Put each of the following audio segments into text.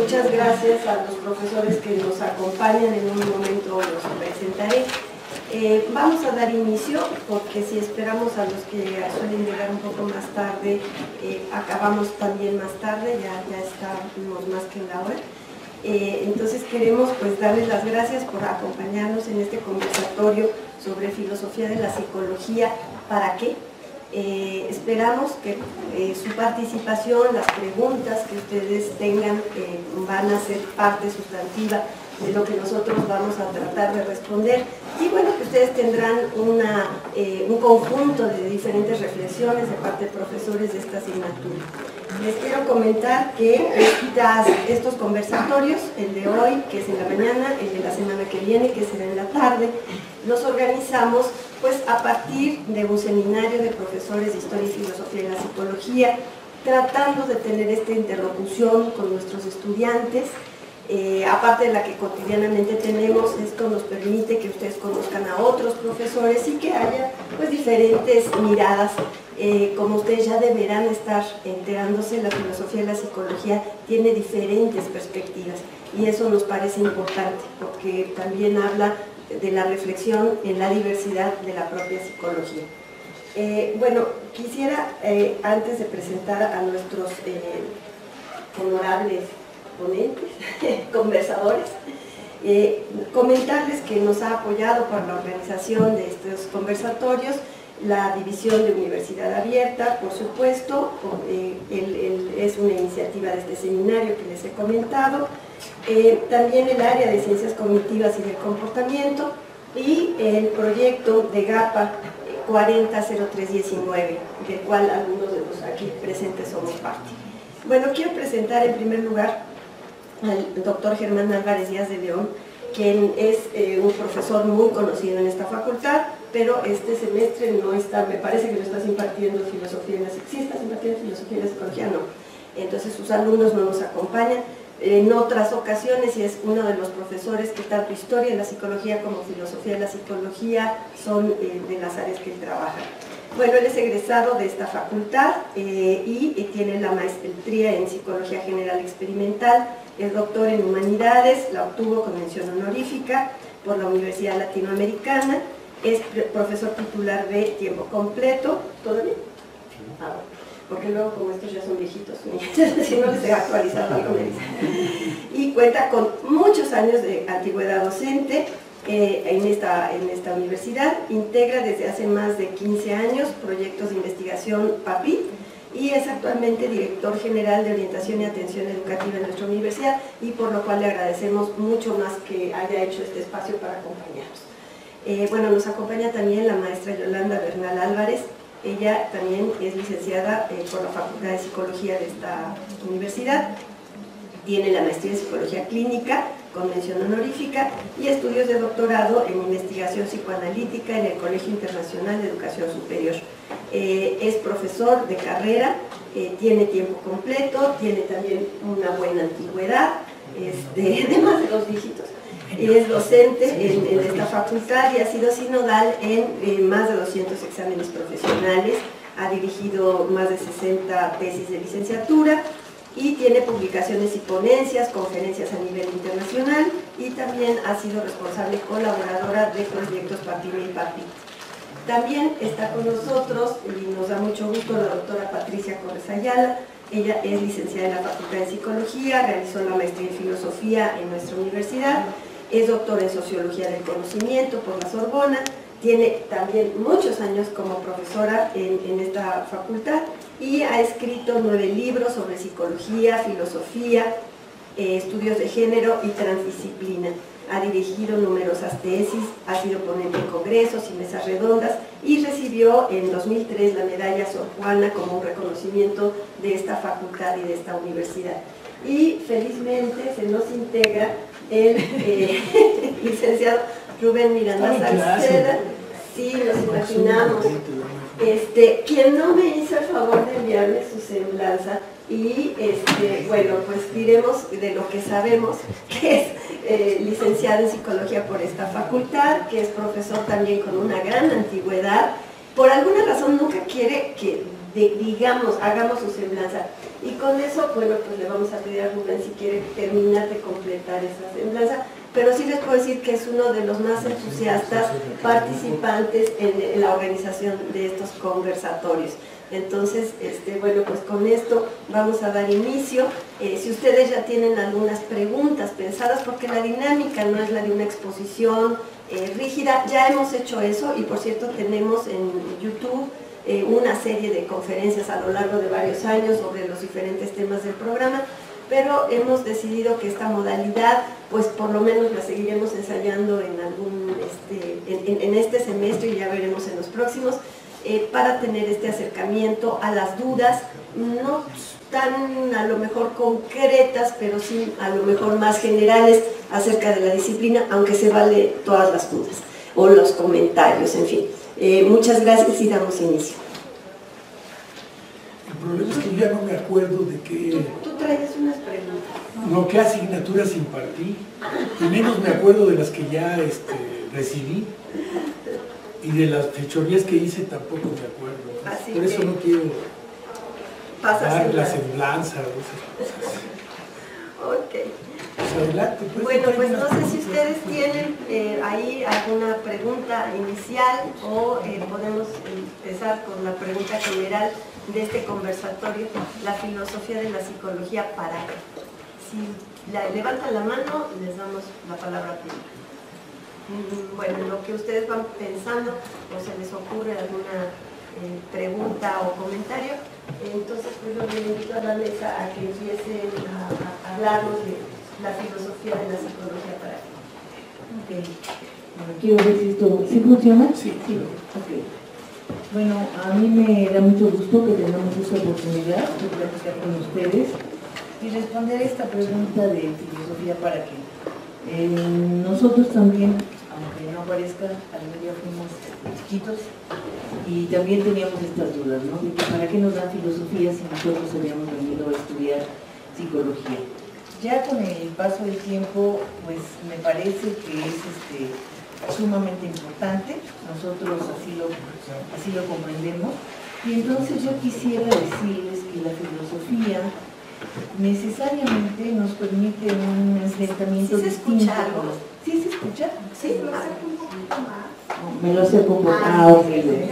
muchas gracias a los profesores que nos acompañan. En un momento los presentaré. Vamos a dar inicio, porque si esperamos a los que suelen llegar un poco más tarde, acabamos también más tarde, ya estamos más que en la hora. Entonces queremos pues darles las gracias por acompañarnos en este conversatorio sobre filosofía de la psicología. ¿Para qué? Esperamos que su participación, las preguntas que ustedes tengan van a ser parte sustantiva de lo que nosotros vamos a tratar de responder. Y bueno, que ustedes tendrán un conjunto de diferentes reflexiones de parte de profesores de esta asignatura. Les quiero comentar que estos conversatorios, el de hoy, que es en la mañana, el de la semana que viene, que será en la tarde, los organizamos pues a partir de un seminario de profesores de Historia y Filosofía de la Psicología, tratando de tener esta interlocución con nuestros estudiantes, aparte de la que cotidianamente tenemos. Esto nos permite que ustedes conozcan a otros profesores y que haya pues diferentes miradas. Como ustedes ya deberán estar enterándose, la filosofía de la psicología tiene diferentes perspectivas y eso nos parece importante porque también habla de la reflexión en la diversidad de la propia psicología. Bueno, quisiera, antes de presentar a nuestros honorables ponentes, conversadores, comentarles que nos ha apoyado para la organización de estos conversatorios la División de Universidad Abierta, por supuesto. Es una iniciativa de este seminario que les he comentado, también el área de Ciencias Cognitivas y del Comportamiento y el proyecto de GAPA 400319, del cual algunos de los aquí presentes somos parte. Bueno, quiero presentar en primer lugar al doctor Germán Álvarez Díaz de León, quien es un profesor muy conocido en esta facultad, pero este semestre no está, me parece que no estás impartiendo filosofía en la psicología. ¿Sí estás impartiendo filosofía en la psicología? No. Entonces sus alumnos no nos acompañan. En otras ocasiones, y es uno de los profesores que tanto historia de la psicología como filosofía de la psicología son de las áreas que él trabaja. Bueno, él es egresado de esta facultad y tiene la maestría en Psicología General Experimental, es doctor en Humanidades, la obtuvo con mención honorífica por la Universidad Latinoamericana, es profesor titular de tiempo completo. ¿Todo bien? Ah, porque luego como estos ya son viejitos, si no les he actualizado algo me dicen. Y cuenta con muchos años de antigüedad docente en esta universidad, integra desde hace más de 15 años proyectos de investigación PAPIT y es actualmente director general de orientación y atención educativa en nuestra universidad, y por lo cual le agradecemos mucho más que haya hecho este espacio para acompañarnos. Bueno, nos acompaña también la maestra Yolanda Bernal Álvarez. Ella también es licenciada por la Facultad de Psicología de esta universidad, tiene la maestría en Psicología Clínica con mención honorífica y estudios de doctorado en investigación psicoanalítica en el Colegio Internacional de Educación Superior. Es profesor de carrera, tiene tiempo completo, tiene también una buena antigüedad, de más de los dígitos. Es docente en esta facultad y ha sido sinodal en más de 200 exámenes profesionales, ha dirigido más de 60 tesis de licenciatura y tiene publicaciones y ponencias, conferencias a nivel internacional, y también ha sido responsable colaboradora de proyectos PAPIME y PAPIT. También está con nosotros, y nos da mucho gusto, la doctora Patricia Corres Ayala. Ella es licenciada en la Facultad de Psicología, realizó la maestría en Filosofía en nuestra universidad, es doctora en Sociología del Conocimiento por la Sorbona, tiene también muchos años como profesora en esta facultad y ha escrito 9 libros sobre psicología, filosofía, estudios de género y transdisciplina. Ha dirigido numerosas tesis, ha sido ponente en congresos y mesas redondas y recibió en 2003 la medalla Sor Juana como un reconocimiento de esta facultad y de esta universidad. Y felizmente se nos integra el licenciado Rubén Miranda Salceda. Sí, nos imaginamos. Quien no me hizo el favor de enviarme su semblanza, y bueno, pues diremos de lo que sabemos, que es licenciado en Psicología por esta facultad, que es profesor también con una gran antigüedad. Por alguna razón nunca quiere que digamos, hagamos su semblanza. Y con eso, bueno, pues le vamos a pedir a Rubén si quiere terminar de completar esa semblanza, pero sí les puedo decir que es uno de los más entusiastas participantes en la organización de estos conversatorios. Entonces, bueno, pues con esto vamos a dar inicio. Si ustedes ya tienen algunas preguntas pensadas, porque la dinámica no es la de una exposición rígida, ya hemos hecho eso y por cierto tenemos en YouTube una serie de conferencias a lo largo de varios años sobre los diferentes temas del programa, pero hemos decidido que esta modalidad, pues por lo menos la seguiremos ensayando en en este semestre y ya veremos en los próximos, para tener este acercamiento a las dudas, no tan a lo mejor concretas, pero sí a lo mejor más generales acerca de la disciplina, aunque se vale todas las dudas o los comentarios, en fin. Muchas gracias y damos inicio. El problema es que yo ya no me acuerdo de qué... Tú traes unas preguntas. No, qué asignaturas impartí, y menos me acuerdo de las que ya recibí, y de las fechorías que hice tampoco me acuerdo. Así por eso no quiero dar la semblanza o esas cosas. Ok. Pues adelante, pues. Bueno, pues no sé si ustedes tienen ahí alguna pregunta inicial o podemos empezar con la pregunta general de este conversatorio, la filosofía de la psicología para qué. Si levantan la mano, les damos la palabra primero. Bueno, en lo que ustedes van pensando o se les ocurre alguna pregunta o comentario, entonces pues yo les invito a la mesa a que empiecen a hablarnos de la filosofía de la psicología para qué. Okay. Bueno, quiero ver si esto ¿sí funciona. Sí. Okay. Bueno, a mí me da mucho gusto que tengamos esta oportunidad de platicar con ustedes y responder esta pregunta de filosofía para qué. Nosotros también, aunque no parezca, algún día fuimos chiquitos y también teníamos estas dudas, ¿no? De que para qué nos dan filosofía si nosotros habíamos venido a estudiar psicología. Ya con el paso del tiempo, pues me parece que es sumamente importante, nosotros así lo comprendemos, y entonces yo quisiera decirles que la filosofía necesariamente nos permite un enfrentamiento distinto. ¿Sí se escucha? Sí, me acerco un poquito más. Me lo acerco un poco. Okay.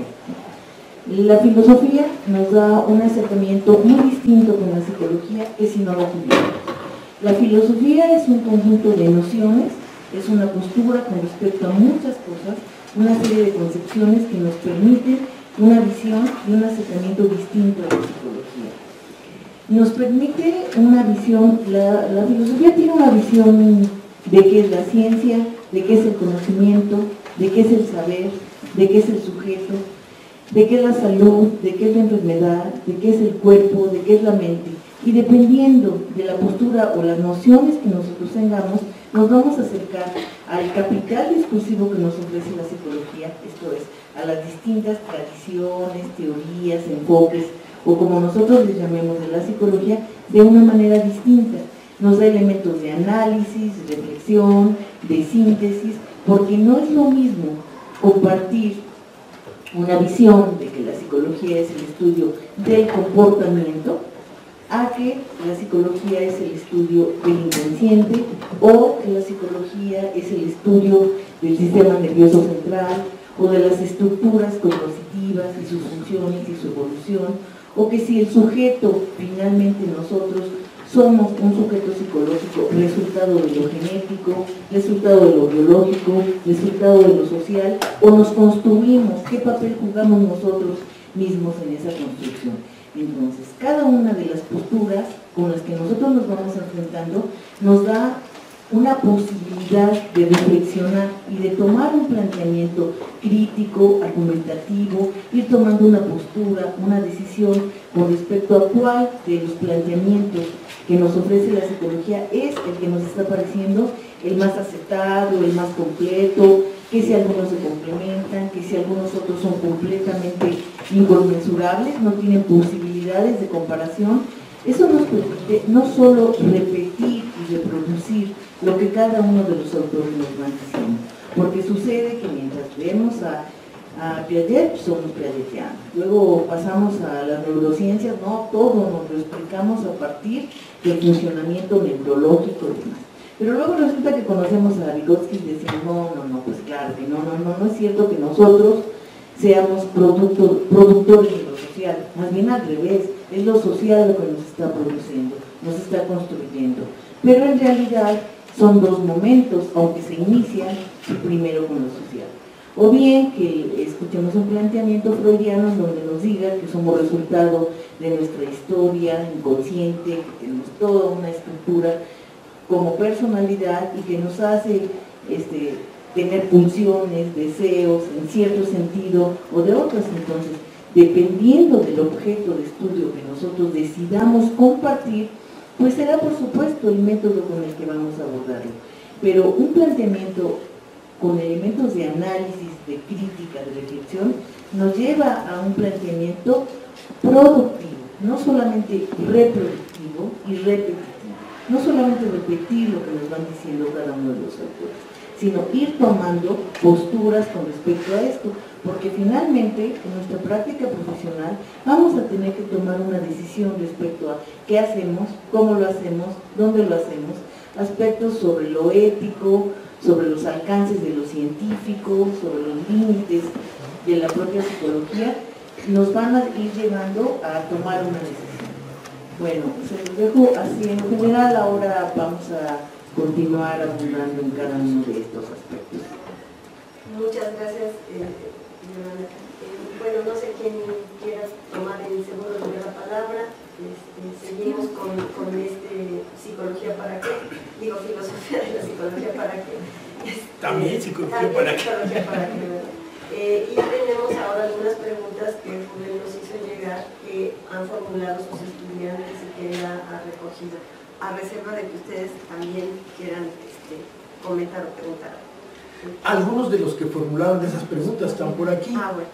La filosofía nos da un acercamiento muy distinto con la psicología, que si no la tuviera. La filosofía es un conjunto de nociones, es una postura con respecto a muchas cosas, una serie de concepciones que nos permiten una visión y un acercamiento distinto a la psicología. Nos permite una visión, la filosofía tiene una visión de qué es la ciencia, de qué es el conocimiento, de qué es el saber, de qué es el sujeto, de qué es la salud, de qué es la enfermedad, de qué es el cuerpo, de qué es la mente. Y dependiendo de la postura o las nociones que nosotros tengamos, nos vamos a acercar al capital discursivo que nos ofrece la psicología, esto es, a las distintas tradiciones, teorías, enfoques, o como nosotros les llamemos de la psicología, de una manera distinta. Nos da elementos de análisis, reflexión, de síntesis, porque no es lo mismo compartir una visión de que la psicología es el estudio del comportamiento, a que la psicología es el estudio del inconsciente o que la psicología es el estudio del sistema nervioso central o de las estructuras cognitivas y sus funciones y su evolución, o que si el sujeto, finalmente nosotros, somos un sujeto psicológico resultado de lo genético, resultado de lo biológico, resultado de lo social, o nos construimos, qué papel jugamos nosotros mismos en esa construcción. Entonces, cada una de las posturas con las que nosotros nos vamos enfrentando nos da una posibilidad de reflexionar y de tomar un planteamiento crítico, argumentativo, ir tomando una postura, una decisión con respecto a cuál de los planteamientos que nos ofrece la psicología es el que nos está pareciendo el más aceptado, el más completo, que si algunos se complementan, que si algunos otros son completamente inconmensurables, no tienen posibilidades de comparación. Eso nos permite no solo repetir y reproducir lo que cada uno de los autores nos van diciendo, porque sucede que mientras leemos a a Piaget, somos piagetianos. Luego pasamos a las neurociencias, no todo nos lo explicamos a partir del funcionamiento neurológico y demás. Pero luego resulta que conocemos a Vygotsky y decimos, no, pues claro, que no es cierto que nosotros seamos productores de lo social, más bien al revés, es lo social lo que nos está produciendo, nos está construyendo. Pero en realidad son dos momentos, aunque se inician primero con lo social. O bien que escuchemos un planteamiento freudiano donde nos diga que somos resultado de nuestra historia inconsciente, que tenemos toda una estructura como personalidad y que nos hace tener pulsiones, deseos, en cierto sentido, o de otras. Entonces, dependiendo del objeto de estudio que nosotros decidamos compartir, pues será por supuesto el método con el que vamos a abordarlo. Pero un planteamiento con elementos de análisis, de crítica, de reflexión, nos lleva a un planteamiento productivo, no solamente reproductivo y repetitivo. No solamente repetir lo que nos van diciendo cada uno de los autores, sino ir tomando posturas con respecto a esto, porque finalmente en nuestra práctica profesional vamos a tener que tomar una decisión respecto a qué hacemos, cómo lo hacemos, dónde lo hacemos, aspectos sobre lo ético, sobre los alcances de lo científico, sobre los límites de la propia psicología, nos van a ir llevando a tomar una decisión. Bueno, se los dejo así en general, ahora vamos a continuar abundando en cada uno de estos aspectos. Muchas gracias, Yolanda. Bueno, no sé quién quiera tomar en segundo lugar la palabra. Seguimos con psicología para qué, digo filosofía de la psicología para qué. También psicología para qué. Psicología para qué, ¿verdad? Y tenemos ahora algunas preguntas que Rubén nos hizo llegar, que han formulado sus estudiantes y que él ha recogido, a reserva de que ustedes también quieran comentar o preguntar. Algunos de los que formularon esas preguntas están por aquí. Ah, bueno.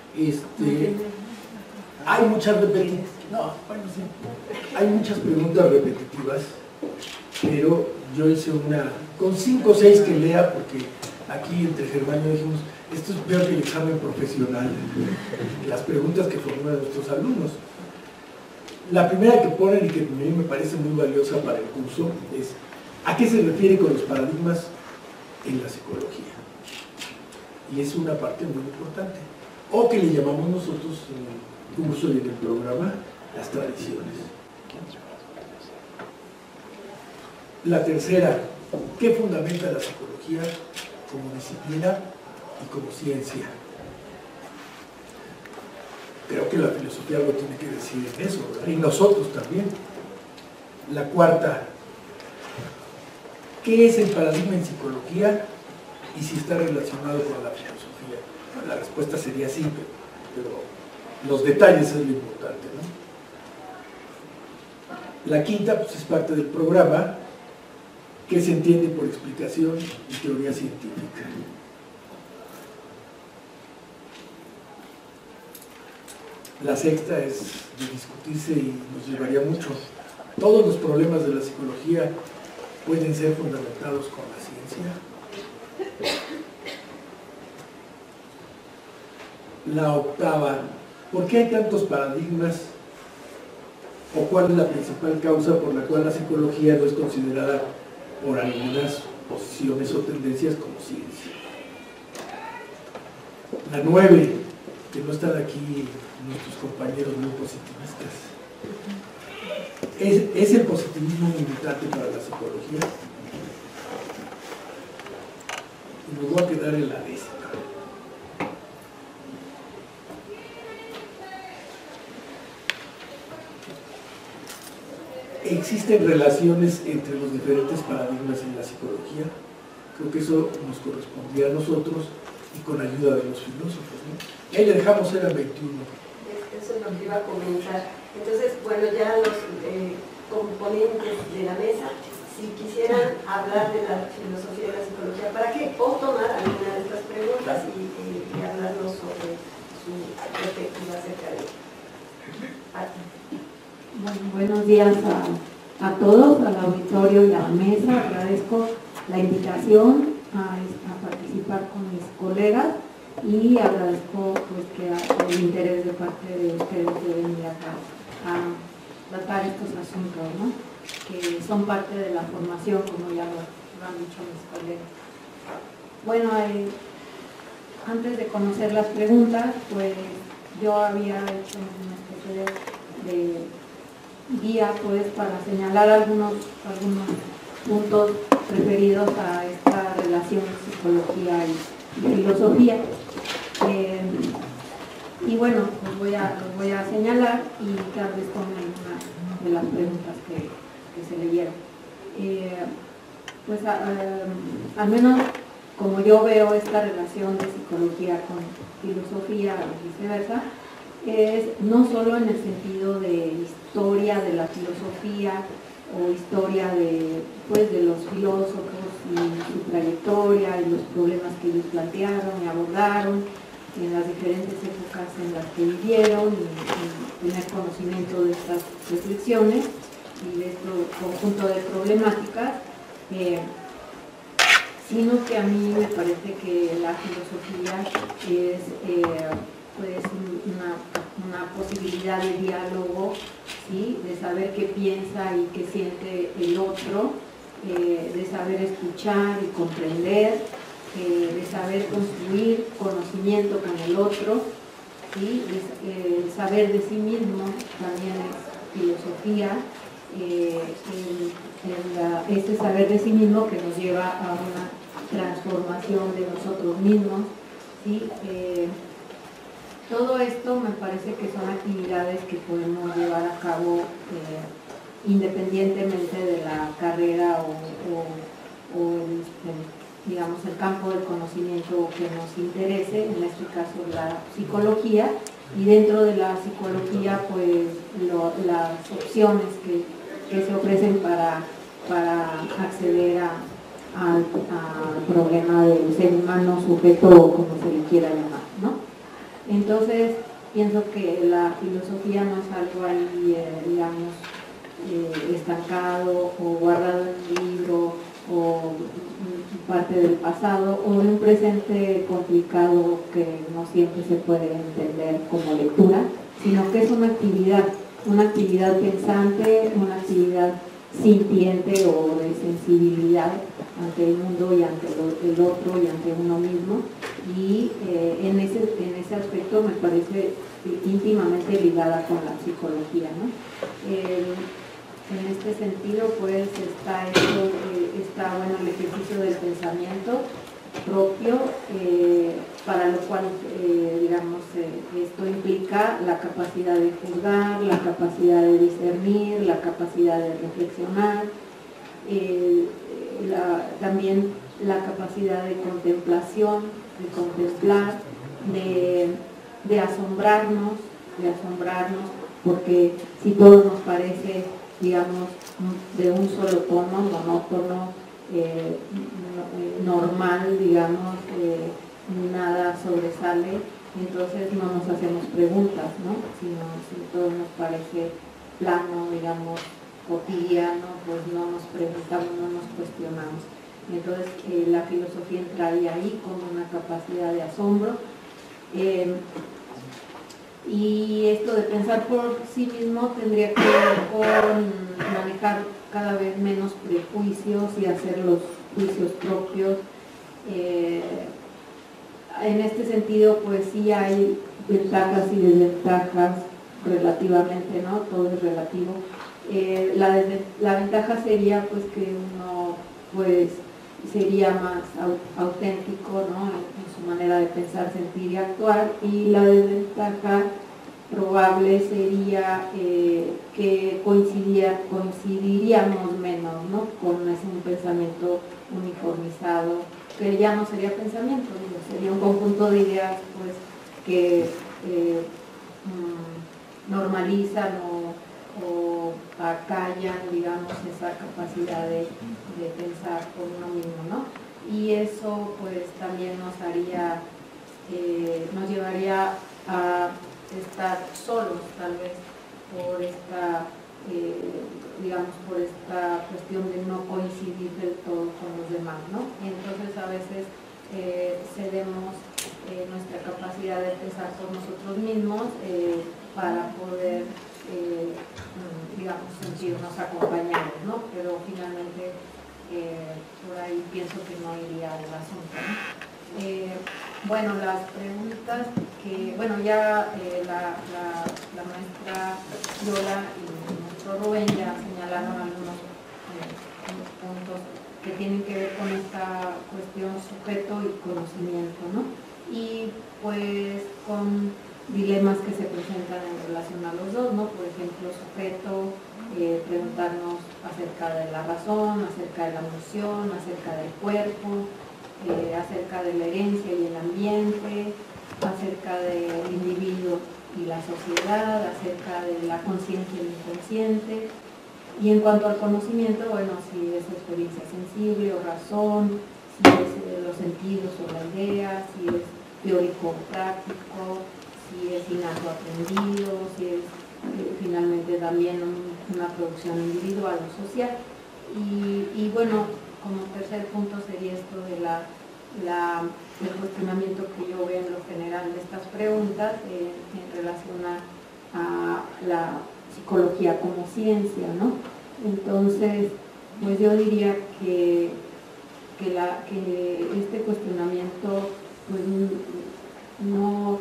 Hay muchas repetitivas. No, bueno, sí. Hay muchas preguntas repetitivas, pero yo hice una con 5 o 6 que lea, porque aquí entre Germán y yo dijimos, esto es peor que el examen profesional, las preguntas que formulan nuestros alumnos. La primera que ponen y que a mí me parece muy valiosa para el curso es, ¿a qué se refiere con los paradigmas en la psicología? Y es una parte muy importante, o que le llamamos nosotros en el curso y en el programa las tradiciones. La tercera, ¿qué fundamenta la psicología como disciplina y como ciencia? Creo que la filosofía algo tiene que decir en eso, ¿verdad? Y nosotros también. La cuarta, ¿qué es el paradigma en psicología y si está relacionado con la filosofía? Bueno, la respuesta sería sí, pero los detalles es lo importante, ¿no? La quinta, pues, es parte del programa, ¿qué se entiende por explicación y teoría científica? La sexta es de discutirse y nos llevaría mucho. Todos los problemas de la psicología pueden ser fundamentados con la ciencia. La octava, ¿por qué hay tantos paradigmas? ¿O cuál es la principal causa por la cual la psicología no es considerada por algunas posiciones o tendencias como ciencia? La 9, que no están aquí nuestros compañeros muy positivistas. ¿Es el positivismo un limitante para la psicología? Y me voy a quedar en la décima. ¿Existen relaciones entre los diferentes paradigmas en la psicología? Creo que eso nos correspondía a nosotros y con ayuda de los filósofos, ¿no? Y ahí le dejamos, era 21. Eso es lo que iba a comentar. Entonces, bueno, ya los componentes de la mesa, si quisieran hablar de la filosofía y la psicología, ¿para qué? O tomar alguna de estas preguntas y hablarnos sobre su perspectiva acerca de ello. Bueno, buenos días a todos, al auditorio y a la mesa. Agradezco la invitación a participar con mis colegas. y agradezco pues, que el interés de parte de ustedes de venir acá a tratar estos asuntos, ¿no? Que son parte de la formación, como ya lo han dicho mis colegas. Bueno, antes de conocer las preguntas, pues yo había hecho una especie de guía pues para señalar algunos puntos referidos a esta relación de psicología y filosofía. Y bueno, los voy a señalar y tal vez con algunas de las preguntas que se leyeron. Pues al menos como yo veo esta relación de psicología con filosofía y viceversa, es no solo en el sentido de historia de la filosofía o historia de los filósofos y su trayectoria y los problemas que ellos plantearon y abordaron en las diferentes épocas en las que vivieron y tener conocimiento de estas reflexiones y de este conjunto de problemáticas, sino que a mí me parece que la filosofía es pues una posibilidad de diálogo, ¿sí? De saber qué piensa y qué siente el otro, de saber escuchar y comprender, de saber construir conocimiento con el otro, ¿sí? El saber de sí mismo también es filosofía, ese saber de sí mismo que nos lleva a una transformación de nosotros mismos, ¿sí? Todo esto me parece que son actividades que podemos llevar a cabo independientemente de la carrera o digamos, el campo del conocimiento que nos interese, en este caso la psicología, y dentro de la psicología pues las opciones que se ofrecen para acceder al problema del ser humano, sujeto o como se le quiera llamar, ¿no? Entonces pienso que la filosofía no es algo ahí, digamos, estancado o guardado en un libro o parte del pasado o de un presente complicado que no siempre se puede entender como lectura, sino que es una actividad pensante, una actividad sintiente o de sensibilidad ante el mundo y ante el otro y ante uno mismo, y en ese aspecto me parece íntimamente ligada con la psicología, ¿no? En este sentido pues está bueno, el ejercicio del pensamiento propio, para lo cual digamos esto implica la capacidad de juzgar, la capacidad de discernir, la capacidad de reflexionar, también la capacidad de contemplación, de contemplar, de asombrarnos, porque si todo nos parece, digamos, de un solo tono, monótono, normal, digamos, nada sobresale, entonces no nos hacemos preguntas, ¿no? Si todo nos parece plano, digamos, cotidiano, pues no nos preguntamos, no nos cuestionamos. Entonces la filosofía entraría ahí con una capacidad de asombro, y esto de pensar por sí mismo tendría que ver con manejar cada vez menos prejuicios y hacer los juicios propios. En este sentido pues sí hay ventajas y desventajas relativamente, ¿no? Todo es relativo. La ventaja sería pues que uno pues sería más auténtico, ¿no? En su manera de pensar, sentir y actuar, y la desventaja probable sería que coincidiríamos menos, ¿no? Con un pensamiento uniformizado, que ya no sería pensamiento, sería un conjunto de ideas pues que normalizan o acallan, digamos, esa capacidad de pensar por uno mismo, ¿no? Y eso pues también nos llevaría a estar solos, tal vez, por esta por esta cuestión de no coincidir del todo con los demás, ¿no? Y entonces a veces cedemos nuestra capacidad de pensar por nosotros mismos para poder, digamos, sentirnos acompañados, ¿no? Pero finalmente por ahí pienso que no iría el asunto, ¿no? Bueno, las preguntas que, bueno, ya la maestra Yola y el maestro Rubén ya señalaron algunos puntos que tienen que ver con esta cuestión sujeto y conocimiento, ¿no? Y pues con dilemas que se presentan en relación a los dos, ¿no? Por ejemplo, sujeto, preguntarnos acerca de la razón, acerca de la emoción, acerca del cuerpo, acerca de la herencia y el ambiente, acerca del individuo y la sociedad, acerca de la conciencia y el inconsciente. Y en cuanto al conocimiento, bueno, si es experiencia sensible o razón, si es los sentidos o la idea, si es teórico o práctico, si es innato aprendido, si es finalmente también una producción individual o social. Y bueno, como tercer punto sería esto de el cuestionamiento que yo veo en lo general de estas preguntas en relación a la psicología como ciencia, ¿no? Entonces, pues yo diría que este cuestionamiento pues, no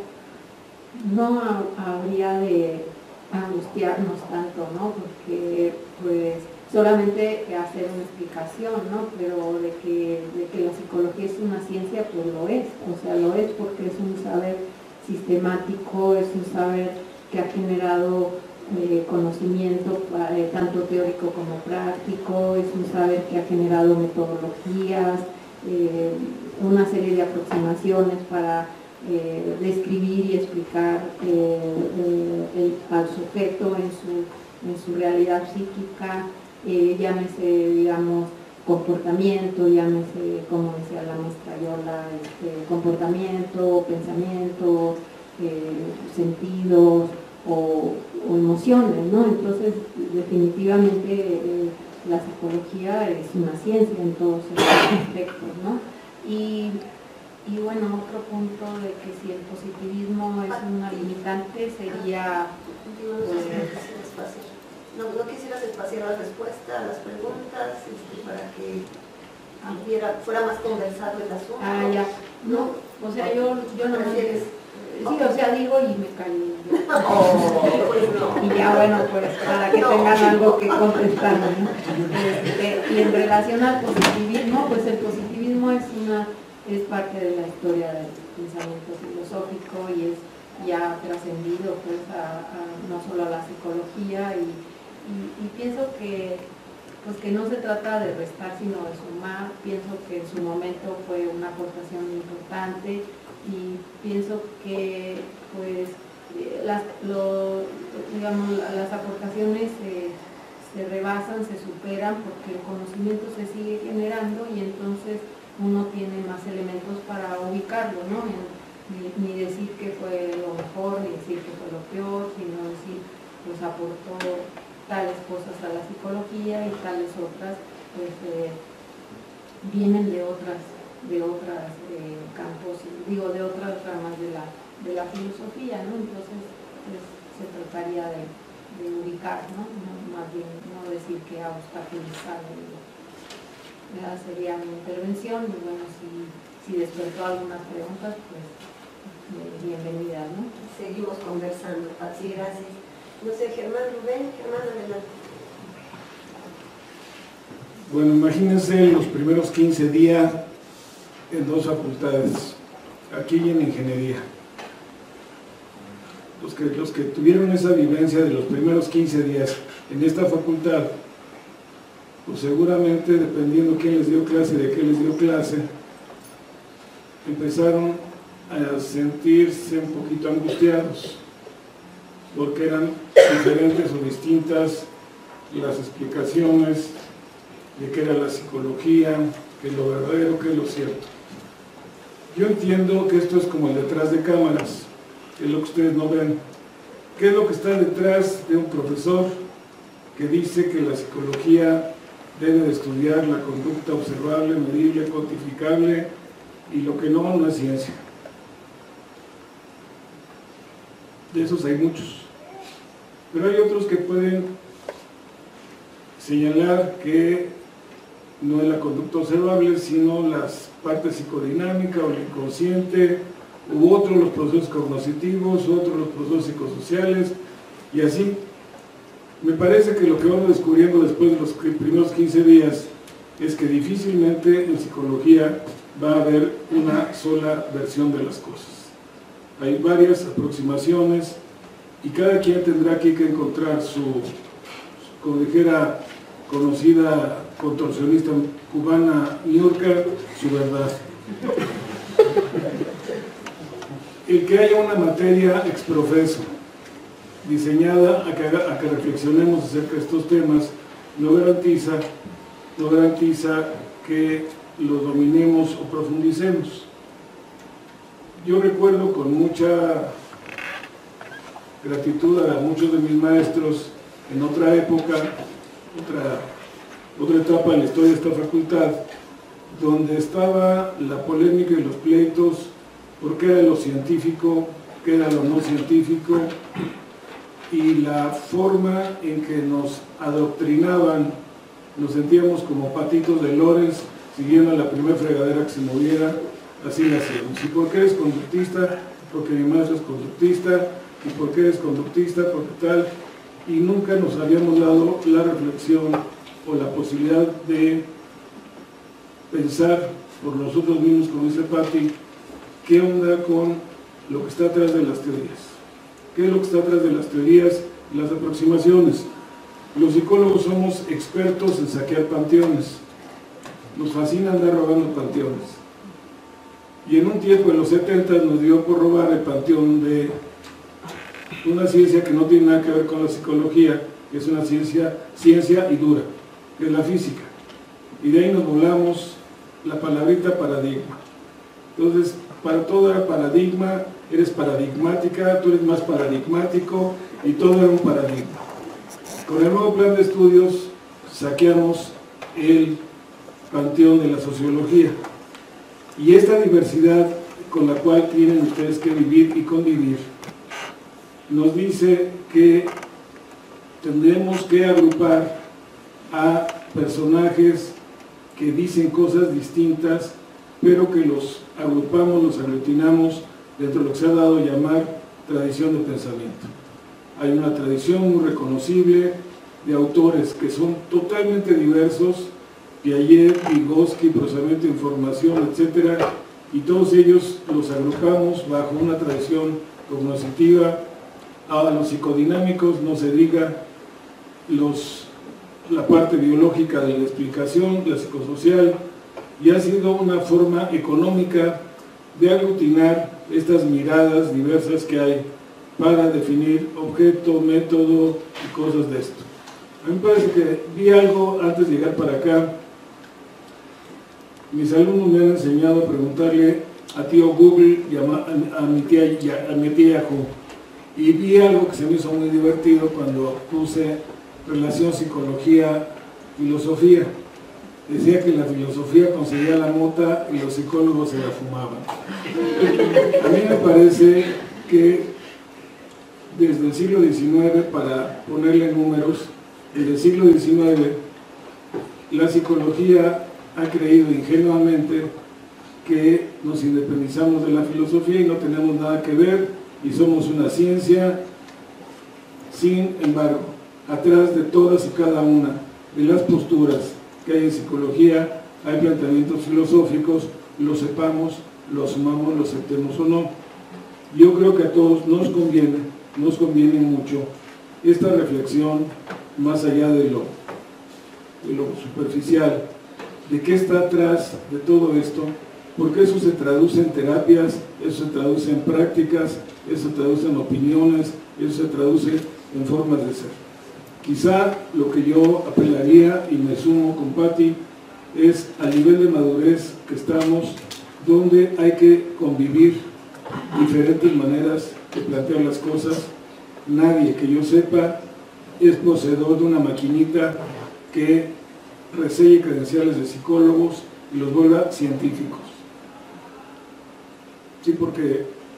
habría de angustiarnos tanto, ¿no? Porque pues solamente hacer una explicación, ¿no? Pero de que la psicología es una ciencia, pues lo es, o sea, lo es porque es un saber sistemático, es un saber que ha generado conocimiento tanto teórico como práctico, es un saber que ha generado metodologías, una serie de aproximaciones para describir y explicar al sujeto en su realidad psíquica, llámese, digamos, comportamiento, llámese, como decía la maestra Yola, comportamiento, pensamiento, sentidos o emociones, ¿no? Entonces, definitivamente la psicología es una ciencia en todos esos aspectos, ¿no? Y bueno, otro punto de que si el positivismo es una limitante sería... No quisieras espaciar la respuesta a las preguntas para que fuera más conversado el asunto. Ah, ya. No, o sea, yo no prefieres. Sí, o sea, digo y me callo. Pues no. Y ya, bueno, pues para que tengan algo que contestar, ¿no? Y en relación al positivismo, pues el positivismo es parte de la historia del pensamiento filosófico y es ya trascendido pues no solo a la psicología y pienso que pues que no se trata de restar sino de sumar. Pienso que en su momento fue una aportación importante y pienso que pues las aportaciones se rebasan, se superan porque el conocimiento se sigue generando y entonces uno tiene más elementos para ubicarlo, ¿no? Ni decir que fue lo mejor, ni decir que fue lo peor, sino decir, pues aportó tales cosas a la psicología y tales otras, pues vienen de otras campos, digo, de otras ramas de la filosofía, ¿no? Entonces, pues, se trataría de ubicar, ¿no? Más bien, no decir que ha obstaculizado. Esa sería mi intervención y bueno, si despertó algunas preguntas, pues bienvenida, ¿no? Seguimos conversando, Patsy, gracias. No sé, Germán, Rubén, Germán, adelante. Bueno, imagínense los primeros 15 días en dos facultades, aquí y en ingeniería. Los que tuvieron esa vivencia de los primeros 15 días en esta facultad, pues seguramente, dependiendo quién les dio clase y de qué les dio clase, empezaron a sentirse un poquito angustiados, porque eran diferentes o distintas las explicaciones de qué era la psicología, qué es lo verdadero, qué es lo cierto. Yo entiendo que esto es como el detrás de cámaras, que es lo que ustedes no ven. ¿Qué es lo que está detrás de un profesor que dice que la psicología debe de estudiar la conducta observable, medible, cuantificable y lo que no es ciencia? de esos hay muchos, pero hay otros que pueden señalar que no es la conducta observable, sino las partes psicodinámicas o el inconsciente, u otros los procesos cognitivos, otros los procesos psicosociales, y así. Me parece que lo que vamos descubriendo después de los primeros 15 días es que difícilmente en psicología va a haber una sola versión de las cosas. Hay varias aproximaciones y cada quien tendrá aquí que encontrar su, como dijera conocida contorsionista cubana Niurka, su verdad. El que haya una materia ex profeso diseñada a que reflexionemos acerca de estos temas no garantiza que los dominemos o profundicemos. Yo recuerdo con mucha gratitud a muchos de mis maestros en otra época, otra etapa en la historia de esta facultad, donde estaba la polémica y los pleitos por qué era lo científico, qué era lo no científico, y la forma en que nos adoctrinaban, nos sentíamos como patitos de lores, siguiendo la primera fregadera que se moviera, así la hacíamos. ¿Y por qué eres conductista? Porque mi maestro es conductista. ¿Y por qué eres conductista? Porque tal. Y nunca nos habíamos dado la reflexión o la posibilidad de pensar por nosotros mismos, como dice Patti, qué onda con lo que está atrás de las teorías. ¿Qué es lo que está atrás de las teorías y las aproximaciones? Los psicólogos somos expertos en saquear panteones. Nos fascina andar robando panteones. Y en un tiempo, en los 70, nos dio por robar el panteón de una ciencia que no tiene nada que ver con la psicología, que es una ciencia y dura, que es la física. Y de ahí nos volamos la palabrita paradigma. Entonces, para todo era paradigma, eres paradigmática, tú eres más paradigmático, y todo era un paradigma. Con el nuevo plan de estudios saqueamos el panteón de la sociología. Y esta diversidad con la cual tienen ustedes que vivir y convivir, nos dice que tendremos que agrupar a personajes que dicen cosas distintas, pero que los agrupamos, los aglutinamos dentro de lo que se ha dado a llamar tradición de pensamiento. Hay una tradición muy reconocible de autores que son totalmente diversos, Piaget, Vygotsky, procesamiento de información, etc. Y todos ellos los agrupamos bajo una tradición cognitiva. A los psicodinámicos no se diga, la parte biológica de la explicación, la psicosocial, y ha sido una forma económica de aglutinar estas miradas diversas que hay para definir objeto, método y cosas de esto. A mí me parece que vi algo antes de llegar para acá. Mis alumnos me han enseñado a preguntarle a tío Google y a mi tía Yahoo. Y vi algo que se me hizo muy divertido cuando puse relación psicología-filosofía. Decía que la filosofía conseguía la mota y los psicólogos se la fumaban. A mí me parece que desde el siglo XIX, para ponerle números, desde el siglo XIX, la psicología ha creído ingenuamente que nos independizamos de la filosofía y no tenemos nada que ver y somos una ciencia. Sin embargo, atrás de todas y cada una de las posturas que hay en psicología hay planteamientos filosóficos, lo sepamos, lo asumamos, lo aceptemos o no. Yo creo que a todos nos conviene mucho esta reflexión más allá de lo superficial, de qué está atrás de todo esto, porque eso se traduce en terapias, eso se traduce en prácticas, eso se traduce en opiniones, eso se traduce en formas de ser. Quizá lo que yo apelaría, y me sumo con Patti, es al nivel de madurez que estamos, donde hay que convivir diferentes maneras de plantear las cosas. Nadie que yo sepa es poseedor de una maquinita que reselle credenciales de psicólogos y los vuelva científicos. Sí, porque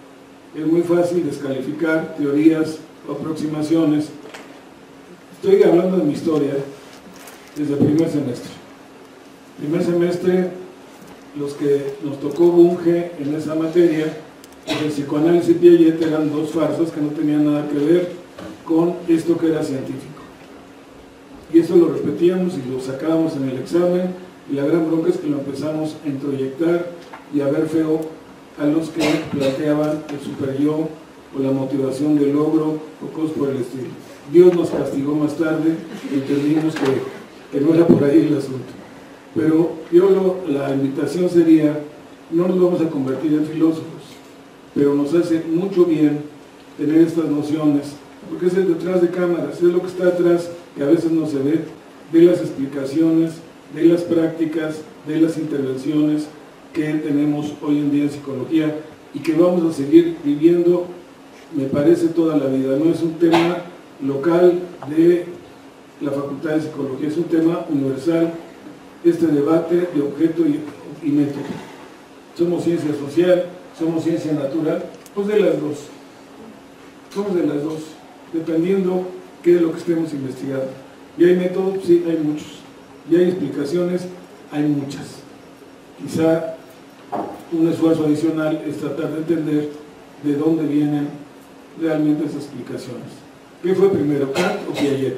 es muy fácil descalificar teorías o aproximaciones. Estoy hablando de mi historia desde el primer semestre. Primer semestre, los que nos tocó Bunge en esa materia, el psicoanálisis y Piaget eran dos farsas que no tenían nada que ver con esto que era científico. Y eso lo repetíamos y lo sacábamos en el examen, y la gran bronca es que lo empezamos a introyectar y a ver feo a los que planteaban el superyo o la motivación del logro o cosas por el estilo. Dios nos castigó más tarde, entendimos que no era por ahí el asunto. Pero la invitación sería, no nos vamos a convertir en filósofos, pero nos hace mucho bien tener estas nociones, porque es el detrás de cámaras, es lo que está atrás, que a veces no se ve, de las explicaciones, de las prácticas, de las intervenciones que tenemos hoy en día en psicología y que vamos a seguir viviendo, me parece, toda la vida. No es un tema local de la Facultad de Psicología, es un tema universal, este debate de objeto y método. Somos ciencia social, somos ciencia natural, pues de las dos. Somos de las dos, dependiendo qué es lo que estemos investigando. ¿Y hay métodos? Sí, hay muchos. ¿Y hay explicaciones? Hay muchas. Quizá un esfuerzo adicional es tratar de entender de dónde vienen realmente esas explicaciones. ¿Qué fue primero, Kant o Piaget?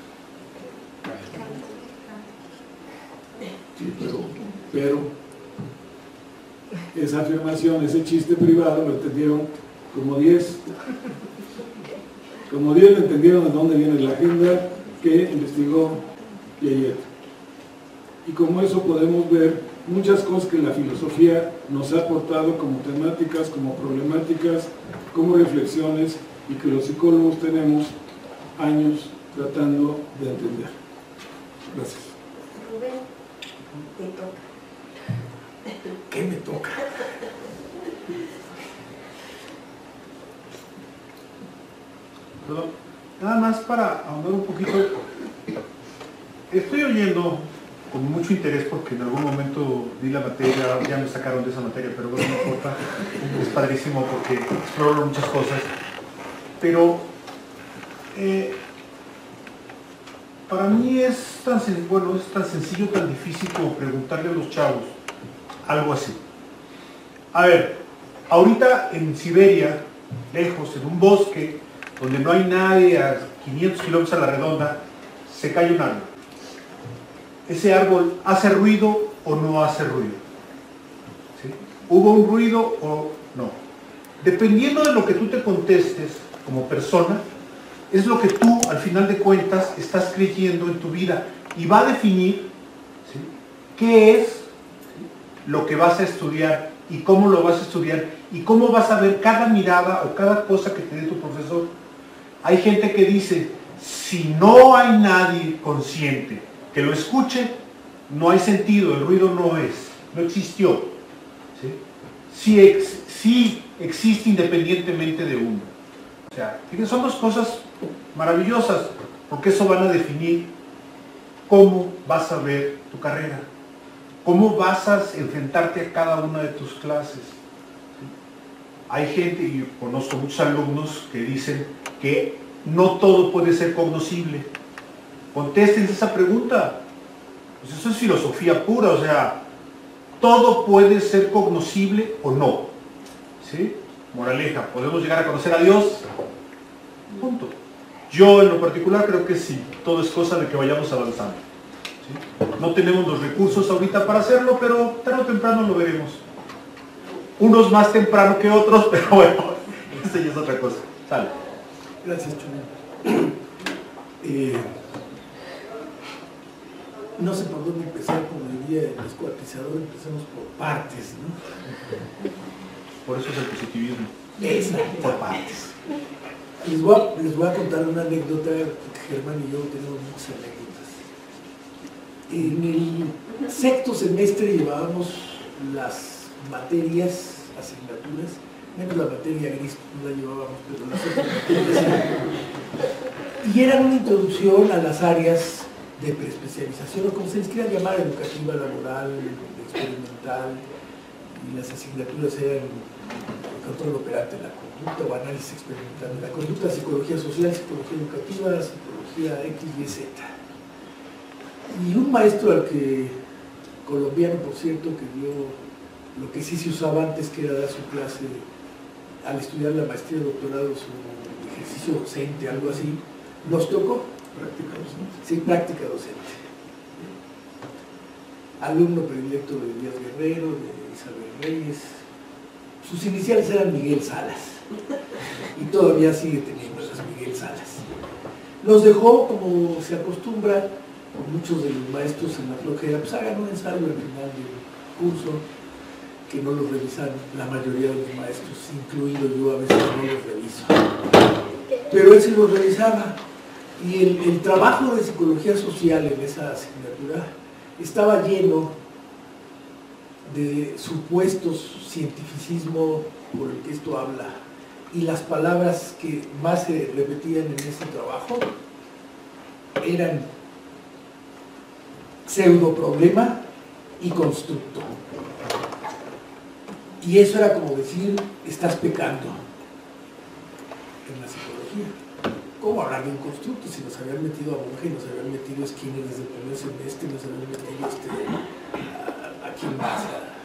Sí, pero esa afirmación, ese chiste privado lo entendieron como 10. Como 10 lo entendieron de dónde viene la agenda que investigó Piaget. Y como eso podemos ver muchas cosas que la filosofía nos ha aportado como temáticas, como problemáticas, como reflexiones, y que los psicólogos tenemos años tratando de entender. Gracias. Rubén, te toca. ¿Qué me toca? Perdón, nada más para ahondar un poquito. Estoy oyendo con mucho interés porque en algún momento di la materia, ya me sacaron de esa materia, pero bueno, no importa, es padrísimo porque exploro muchas cosas. Pero para mí es tan sencillo, tan difícil como preguntarle a los chavos algo así. A ver, ahorita en Siberia, lejos, en un bosque, donde no hay nadie, a 500 kilómetros a la redonda, se cae un árbol. ¿Ese árbol hace ruido o no hace ruido? ¿Sí? ¿Hubo un ruido o no? Dependiendo de lo que tú te contestes como persona, es lo que tú, al final de cuentas, estás creyendo en tu vida y va a definir, ¿sí?, qué es lo que vas a estudiar y cómo lo vas a estudiar y cómo vas a ver cada mirada o cada cosa que te dé tu profesor. Hay gente que dice, si no hay nadie consciente que lo escuche, no hay sentido, el ruido no existió. ¿Sí? Sí existe independientemente de uno. O sea, son dos cosas maravillosas, porque eso van a definir cómo vas a ver tu carrera, cómo vas a enfrentarte a cada una de tus clases. ¿Sí? Hay gente, y yo conozco muchos alumnos que dicen que no todo puede ser cognoscible. Contéstense esa pregunta. Pues eso es filosofía pura, o sea, todo puede ser cognoscible o no. ¿Sí? Moraleja, ¿podemos llegar a conocer a Dios? Punto. Yo en lo particular creo que sí, todo es cosa de que vayamos avanzando. ¿Sí? No tenemos los recursos ahorita para hacerlo, pero tarde o temprano lo veremos. Unos más temprano que otros, pero bueno, eso ya es otra cosa. Sale. Gracias, Chumel. No sé por dónde empezar, como diría el descuartizador, empecemos por partes, ¿no? Por eso es el positivismo. Exacto. Por partes. Les voy a contar una anécdota, porque Germán y yo tenemos muchas anécdotas. En el sexto semestre llevábamos las materias, asignaturas, menos la materia gris, no la llevábamos, pero las otras materias. Y era una introducción a las áreas de preespecialización, o como se les quiera llamar, educativa, laboral, experimental, y las asignaturas eran control operante de la conducta o análisis experimental de la conducta, psicología social, psicología educativa, psicología X, Y, Z. Y un maestro colombiano, por cierto, que dio lo que sí se usaba antes, que era dar su clase al estudiar la maestría, doctorado, su ejercicio docente, algo así, nos tocó. Práctica docente. Sí, práctica docente. Alumno predilecto de Díaz Guerrero, de Isabel Reyes. Sus iniciales eran Miguel Salas. Y todavía sigue teniendo esas Miguel Salas. Nos dejó, como se acostumbra, muchos de los maestros en la flojera, pues hagan un ensayo al final del curso, que no lo revisan la mayoría de los maestros, incluido yo, a veces no los reviso. Pero él sí los revisaba. Y el trabajo de psicología social en esa asignatura estaba lleno de supuestos cientificismo por el que esto habla, y las palabras que más se repetían en ese trabajo eran pseudoproblema y constructo. Y eso era como decir, estás pecando en la psicología. ¿Cómo hablar de un constructo si nos habían metido a monje, nos habían metido a Skinner desde el primer semestre, nos habían metido a quién más?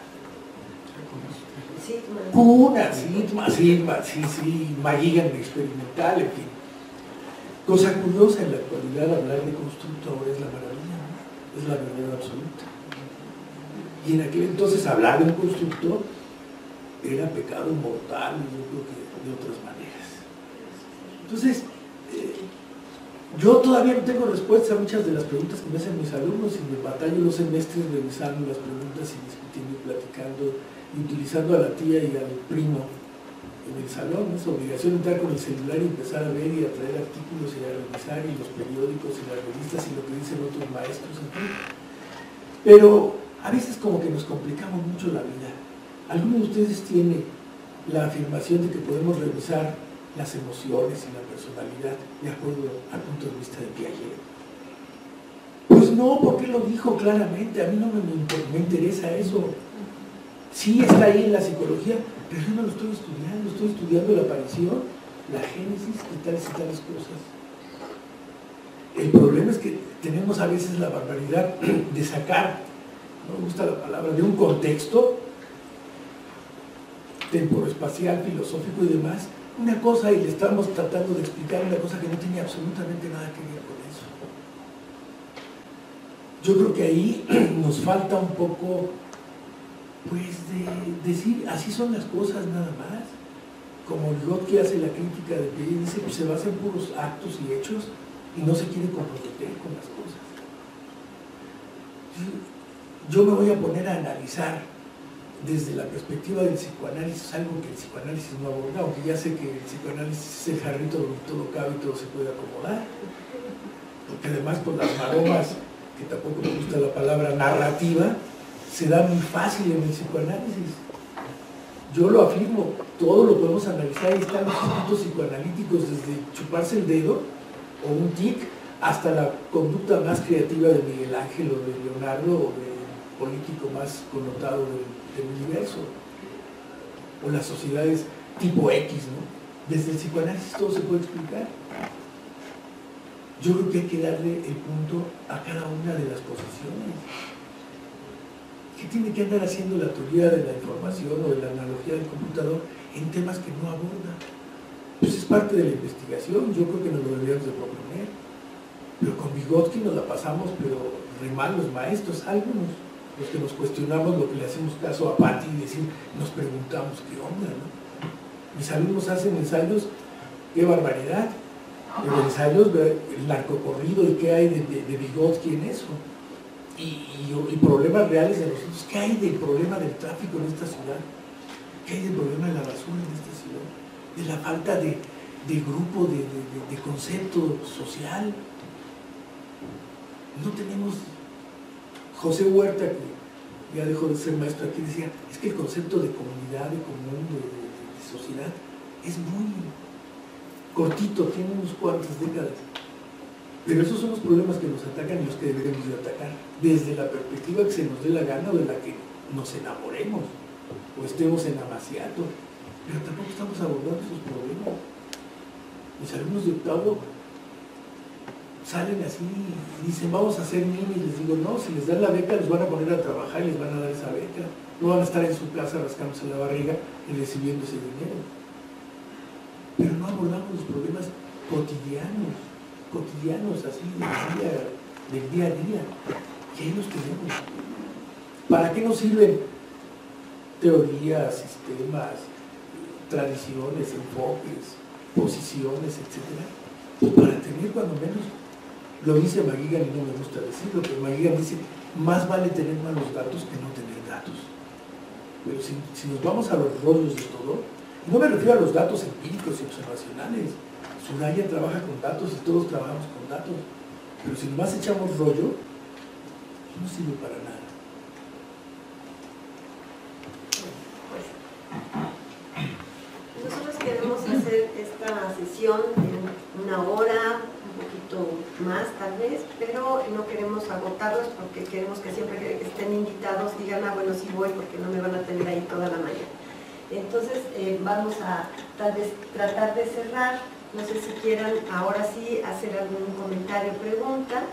Cuna, sí, McGuigan experimental, en fin. Cosa curiosa, en la actualidad hablar de constructo ahora es la maravilla, ¿no? Es la verdad absoluta. Y en aquel entonces hablar de un constructo era pecado mortal, yo creo que de otras maneras. Entonces, yo todavía no tengo respuesta a muchas de las preguntas que me hacen mis alumnos, y me batallo los semestres revisando las preguntas y discutiendo y platicando y utilizando a la tía y al primo en el salón. Es obligación entrar con el celular y empezar a ver y a traer artículos y a revisar, y los periódicos y las revistas y lo que dicen otros maestros, en fin. Pero a veces como que nos complicamos mucho la vida. ¿Alguno de ustedes tiene la afirmación de que podemos revisar las emociones y la personalidad de acuerdo al punto de vista de Piaget? Pues no, porque lo dijo claramente. A mí no me interesa eso. Sí está ahí en la psicología, pero yo no lo estoy estudiando la aparición, la génesis y tales cosas. El problema es que tenemos a veces la barbaridad de sacar, no me gusta la palabra, de un contexto temporoespacial, filosófico y demás, una cosa, y le estamos tratando de explicar una cosa que no tiene absolutamente nada que ver con eso. Yo creo que ahí nos falta un poco, pues, de decir, así son las cosas nada más. Como Vygotsky hace la crítica de que dice, pues se basa en puros actos y hechos y no se quiere comprometer con las cosas. Yo me voy a poner a analizar desde la perspectiva del psicoanálisis, algo que el psicoanálisis no aborda, aunque ya sé que el psicoanálisis es el jarrito donde todo cabe y todo se puede acomodar, porque además por las maromas, que tampoco me gusta la palabra narrativa, se da muy fácil en el psicoanálisis. Yo lo afirmo, todo lo podemos analizar, ahí están los institutos psicoanalíticos, desde chuparse el dedo o un tic hasta la conducta más creativa de Miguel Ángel o de Leonardo o del político más connotado del universo, o las sociedades tipo X, ¿no? Desde el psicoanálisis todo se puede explicar. Yo creo que hay que darle el punto a cada una de las posiciones. ¿Qué tiene que andar haciendo la teoría de la información o de la analogía del computador en temas que no aborda? Pues es parte de la investigación, yo creo que nos lo deberíamos de proponer. Pero con Vygotsky nos la pasamos, pero re mal los maestros, algunos, los que nos cuestionamos lo que le hacemos caso a Patti y decir, nos preguntamos qué onda, ¿no? Mis alumnos hacen ensayos, qué barbaridad, pero ensayos, el narcocorrido y qué hay de Vygotsky en eso. Y problemas reales de nosotros. ¿Qué hay del problema del tráfico en esta ciudad? ¿Qué hay del problema de la basura en esta ciudad? De la falta de grupo, de concepto social. No tenemos... José Huerta, que ya dejó de ser maestro aquí, decía, es que el concepto de comunidad, de común, de sociedad, es muy cortito, tiene unos cuantas décadas. Pero esos son los problemas que nos atacan y los que deberíamos de atacar, desde la perspectiva que se nos dé la gana o de la que nos enamoremos, o estemos en amaciato. pero tampoco estamos abordando sus problemas. Mis alumnos de octavo salen así y dicen, vamos a hacer mini, y les digo, no, si les dan la beca, los van a poner a trabajar y les van a dar esa beca. No van a estar en su casa rascándose la barriga y recibiendo ese dinero. Pero no abordamos los problemas cotidianos, así, del día a día. Y ahí los tenemos. ¿Para qué nos sirven teorías, sistemas, tradiciones, enfoques, posiciones, etcétera? Pues para tener cuando menos, lo dice McGuigan y no me gusta decirlo, pero McGuigan dice, más vale tener malos datos que no tener datos. Pero si nos vamos a los rollos de todo, y no me refiero a los datos empíricos y observacionales, Suraya trabaja con datos y todos trabajamos con datos, pero si nomás echamos rollo, no sirve para nada. Nosotros queremos hacer esta sesión en 1 hora, un poquito más tal vez, pero no queremos agotarlos porque queremos que siempre que estén invitados digan, ah, bueno, sí voy porque no me van a tener ahí toda la mañana. Entonces vamos a tal vez tratar de cerrar, no sé si quieran ahora sí hacer algún comentario o pregunta,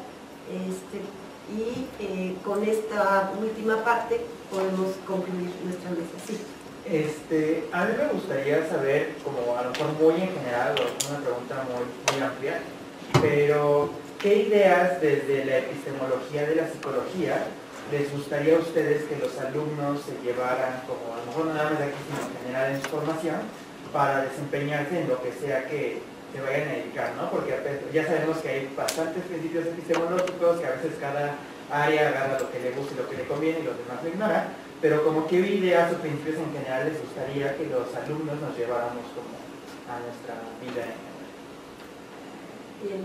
y con esta última parte podemos concluir nuestra mesa. Sí. A mí me gustaría saber, como a lo mejor muy en general, o una pregunta muy amplia, pero ¿qué ideas desde la epistemología de la psicología les gustaría a ustedes que los alumnos se llevaran, como a lo mejor no nada más de aquí, sino en general en su formación, para desempeñarse en lo que sea que se vayan a dedicar, ¿no? Porque ya sabemos que hay bastantes principios epistemológicos, que a veces cada área agarra lo que le gusta y lo que le conviene y los demás lo ignoran, pero como qué ideas o principios en general les gustaría que los alumnos nos lleváramos como a nuestra vida en general. Bien,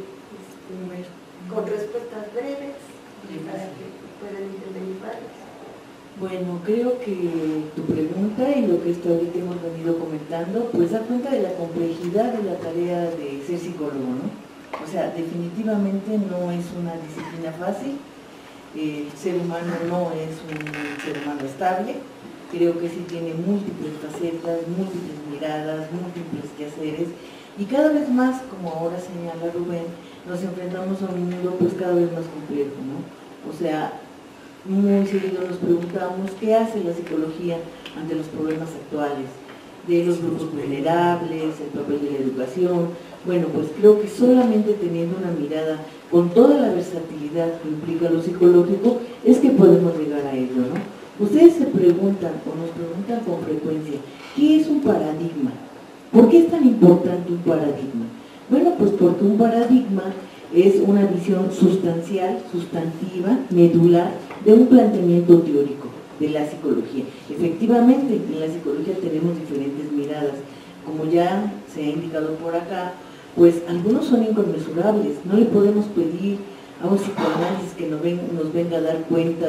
con respuestas breves para que puedan intervenir varios. Bueno, creo que tu pregunta y lo que ahorita hemos venido comentando, pues da cuenta de la complejidad de la tarea de ser psicólogo, ¿no? O sea, definitivamente no es una disciplina fácil. El ser humano no es un ser humano estable, creo que sí tiene múltiples facetas, múltiples miradas, múltiples quehaceres, y cada vez más, como ahora señala Rubén, nos enfrentamos a un mundo pues cada vez más complejo, ¿no? O sea, muy seguido nos preguntamos qué hace la psicología ante los problemas actuales, de los grupos vulnerables, el papel de la educación. Bueno, pues creo que solamente teniendo una mirada con toda la versatilidad que implica lo psicológico, es que podemos llegar a ello, ¿no? Ustedes se preguntan, o nos preguntan con frecuencia, ¿qué es un paradigma? ¿Por qué es tan importante un paradigma? Bueno, pues porque un paradigma es una visión sustancial, sustantiva, medular, de un planteamiento teórico de la psicología. Efectivamente, en la psicología tenemos diferentes miradas, como ya se ha indicado por acá, pues algunos son inconmensurables. No le podemos pedir a un psicoanálisis que nos venga a dar cuenta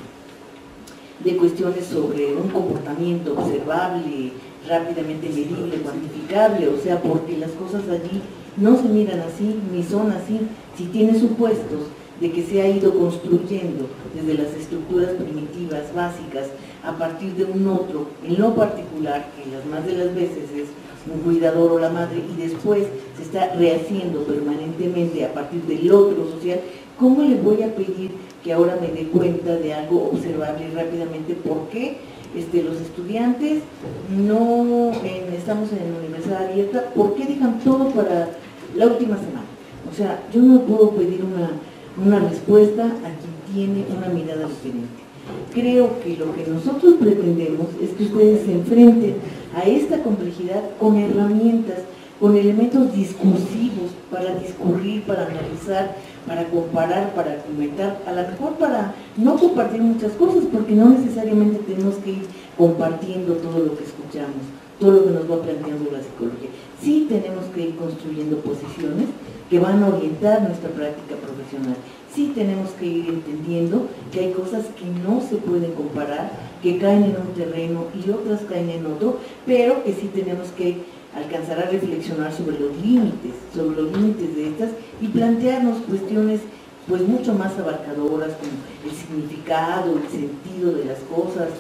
de cuestiones sobre un comportamiento observable, rápidamente medible, cuantificable, o sea, porque las cosas allí no se miran así, ni son así, si tiene supuestos de que se ha ido construyendo desde las estructuras primitivas, básicas, a partir de un otro, en lo particular, que las más de las veces es un cuidador o la madre, y después se está rehaciendo permanentemente a partir del otro social. ¿Cómo le voy a pedir que ahora me dé cuenta de algo observable rápidamente? ¿Por qué los estudiantes no estamos en universidad abierta? ¿Por qué dejan todo para la última semana? O sea, yo no puedo pedir una respuesta a quien tiene una mirada diferente. Creo que lo que nosotros pretendemos es que ustedes se enfrenten a esta complejidad con herramientas, con elementos discursivos para discurrir, para analizar, para comparar, para argumentar, a lo mejor para no compartir muchas cosas, porque no necesariamente tenemos que ir compartiendo todo lo que escuchamos, todo lo que nos va planteando la psicología. Sí tenemos que ir construyendo posiciones que van a orientar nuestra práctica profesional. Sí tenemos que ir entendiendo que hay cosas que no se pueden comparar, que caen en un terreno y otras caen en otro, pero que sí tenemos que alcanzar a reflexionar sobre los límites de estas y plantearnos cuestiones pues mucho más abarcadoras como el significado, el sentido de las cosas,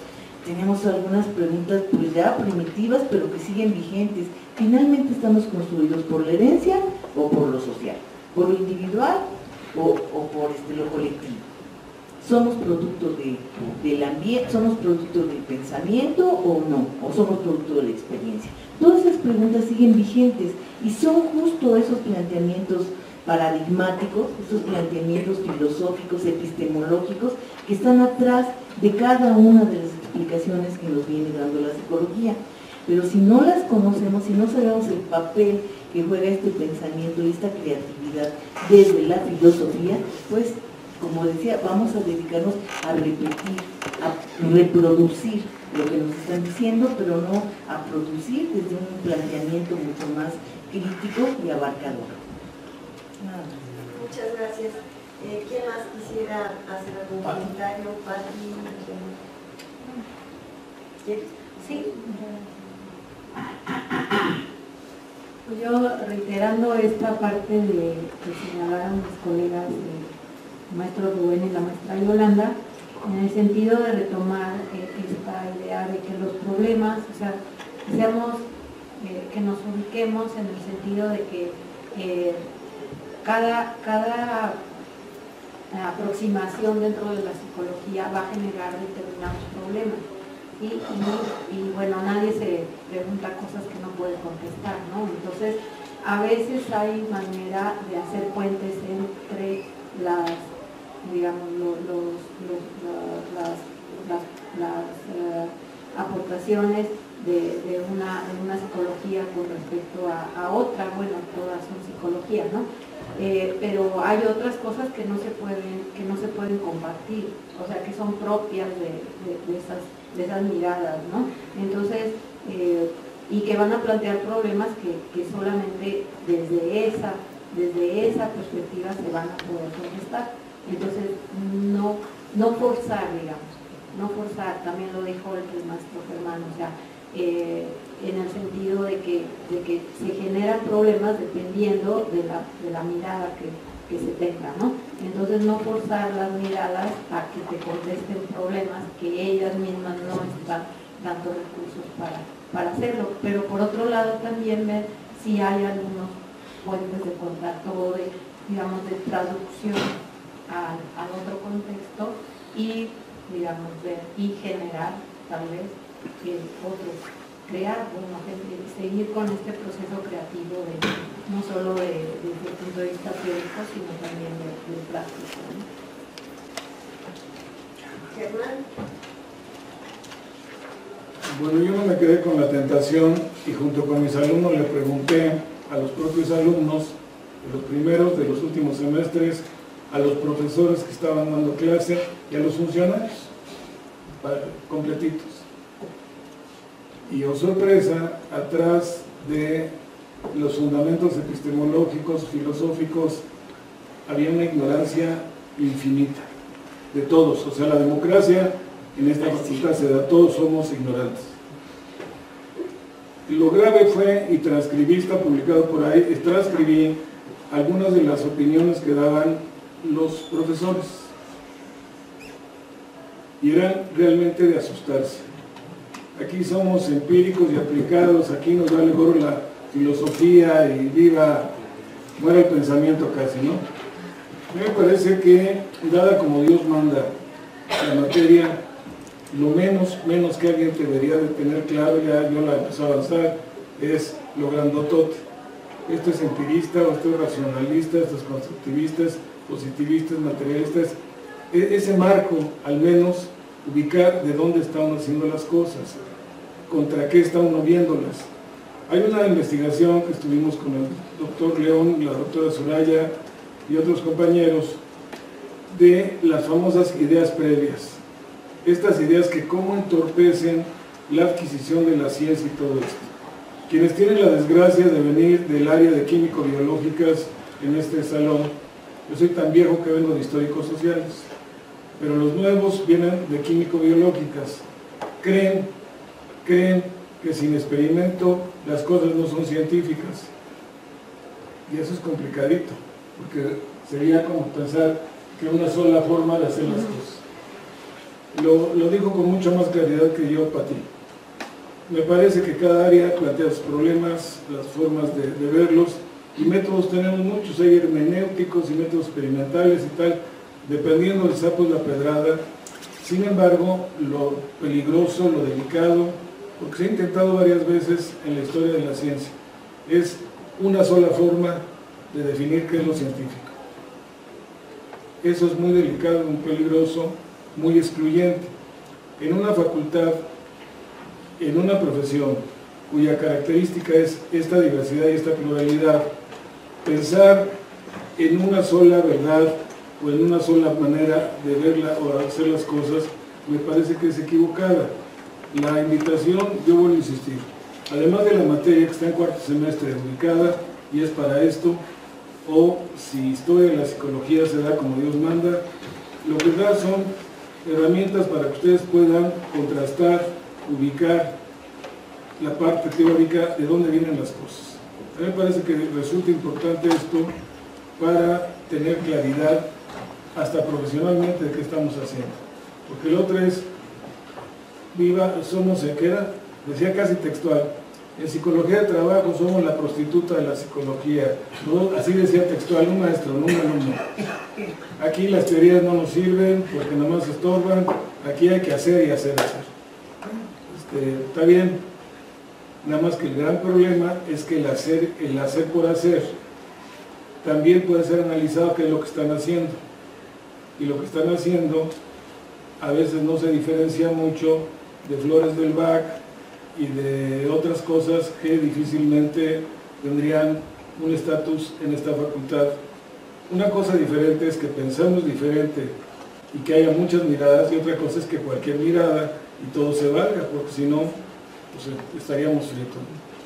tenemos algunas preguntas pues ya primitivas, pero que siguen vigentes. Finalmente estamos construidos por la herencia o por lo social, por lo individual o por lo colectivo. ¿Somos producto del ambiente, somos producto del pensamiento o no? ¿O somos producto de la experiencia? Todas esas preguntas siguen vigentes y son justo esos planteamientos paradigmáticos, esos planteamientos filosóficos, epistemológicos, que están atrás de cada una de las explicaciones que nos viene dando la psicología. Pero si no las conocemos, si no sabemos el papel que juega este pensamiento y esta creatividad desde la filosofía, pues, como decía, vamos a dedicarnos a repetir, a reproducir lo que nos están diciendo, pero no a producir desde un planteamiento mucho más crítico y abarcador. Nada más. Muchas gracias. ¿Quién más quisiera hacer algún comentario? Pati. ¿Quieres? Sí. Pues yo, reiterando esta parte de que señalaron mis colegas, el maestro Rubén y la maestra Yolanda, en el sentido de retomar esta idea de que los problemas, o sea, que nos ubiquemos en el sentido de que cada aproximación dentro de la psicología va a generar determinados problemas. Y bueno, nadie se pregunta cosas que no puede contestar, ¿no? Entonces, a veces hay manera de hacer puentes entre las, digamos, las aportaciones de una psicología con respecto a otra. Bueno, todas son psicología, ¿no? Pero hay otras cosas que no se pueden compartir, o sea, que son propias de esas miradas, ¿no? Entonces, y que van a plantear problemas que solamente desde esa perspectiva se van a poder contestar. Entonces, no forzar, digamos, no forzar, también lo dijo el maestro Germán, o sea, en el sentido de que se generan problemas dependiendo de la mirada que se tenga, ¿no? Entonces no forzar las miradas a que te contesten problemas que ellas mismas no están dando recursos para hacerlo, pero por otro lado también ver si hay algunos puentes de contacto o de, digamos, de traducción al otro contexto y, digamos, ver y generar tal vez crear, bueno, seguir con este proceso creativo no solo desde el punto de vista teórico, sino también de práctico, ¿no? Germán. Bueno, yo no me quedé con la tentación y junto con mis alumnos le pregunté a los propios alumnos, de los primeros, de los últimos semestres, a los profesores que estaban dando clase y a los funcionarios, completitos. Y oh sorpresa, atrás de los fundamentos epistemológicos, filosóficos, había una ignorancia infinita de todos. O sea, la democracia en esta facultad se da, todos somos ignorantes. Lo grave fue, y transcribí, está publicado por ahí, transcribí algunas de las opiniones que daban los profesores. Y eran realmente de asustarse. Aquí somos empíricos y aplicados, aquí nos vale gorro la filosofía y muera el pensamiento casi, ¿no? A mí me parece que, dada como Dios manda la materia, lo menos que alguien debería de tener claro, ya yo la empecé a avanzar, es lo grandotote. Esto es empirista, o esto es racionalista, esto es constructivista, positivistas, materialistas. Ese marco, al menos, ubicar de dónde está uno haciendo las cosas, contra qué está uno viéndolas. Hay una investigación que estuvimos con el doctor León, la doctora Soraya y otros compañeros de las famosas ideas previas. Estas ideas que cómo entorpecen la adquisición de la ciencia y todo esto. Quienes tienen la desgracia de venir del área de químico-biológicas en este salón, yo soy tan viejo que vengo de históricos sociales, pero los nuevos vienen de químico-biológicas. Creen que sin experimento las cosas no son científicas. Y eso es complicadito, porque sería como pensar que una sola forma de hacer las cosas. lo dijo con mucha más claridad que yo, Pati. Me parece que cada área plantea sus problemas, las formas de verlos, y métodos tenemos muchos, hay hermenéuticos y métodos experimentales y tal, dependiendo del sapo es la pedrada. Sin embargo, lo peligroso, lo delicado, porque se ha intentado varias veces en la historia de la ciencia, es una sola forma de definir qué es lo científico. Eso es muy delicado, muy peligroso, muy excluyente. En una facultad, en una profesión cuya característica es esta diversidad y esta pluralidad, pensar en una sola verdad o en una sola manera de verla o hacer las cosas, me parece que es equivocada. La invitación, yo vuelvo a insistir, además de la materia que está en cuarto semestre ubicada y es para esto, o si historia de la psicología se da como Dios manda, lo que da son herramientas para que ustedes puedan contrastar, ubicar la parte teórica de dónde vienen las cosas. A mí me parece que resulta importante esto para tener claridad hasta profesionalmente de qué estamos haciendo. Porque el otro es, somos, ¿qué era? Decía casi textual, en psicología de trabajo somos la prostituta de la psicología, ¿no? Así decía textual un maestro, no un alumno. Aquí las teorías no nos sirven porque nada más estorban, aquí hay que hacer y hacer. Está bien, nada más que el gran problema es que el hacer por hacer también puede ser analizado qué es lo que están haciendo, y lo que están haciendo a veces no se diferencia mucho de flores del Bach y de otras cosas que difícilmente tendrían un estatus en esta facultad. Una cosa diferente es que pensamos diferente y que haya muchas miradas, y otra cosa es que cualquier mirada y todo se valga, porque si no, pues estaríamos fritos.